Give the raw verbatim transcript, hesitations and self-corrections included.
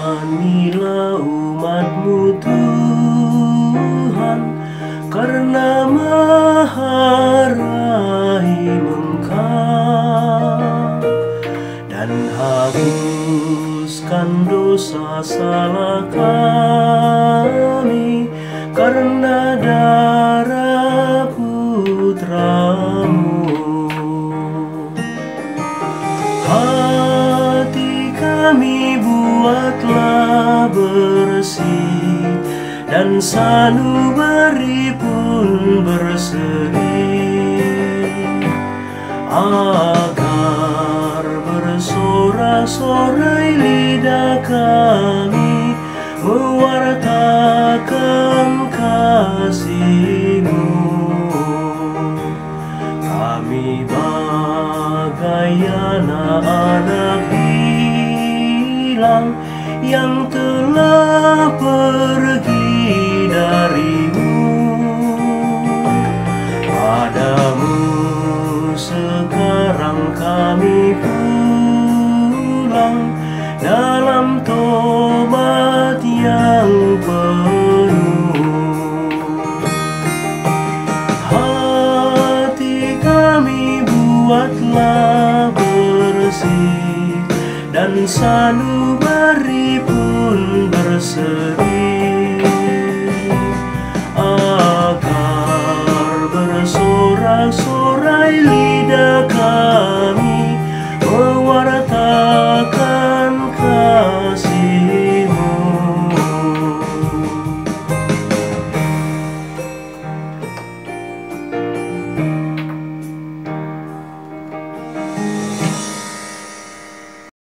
Kasihanilah umat-Mu Tuhan, karena Maha Rahim Engkau, dan hapuskan dosa salah kami karena darah Putra-Mu. Hati kami buatlah bersih, dan sanubari pun berseri, agar bersorak-sorai lidah kami mewartakan kasih-Mu. Kami bagai anak-anak hilang yang telah pergi dari-Mu. Padamu sekarang kami pulang dalam tobat yang penuh. Hati kami buatlah bersih, dan sanubari pun berseri,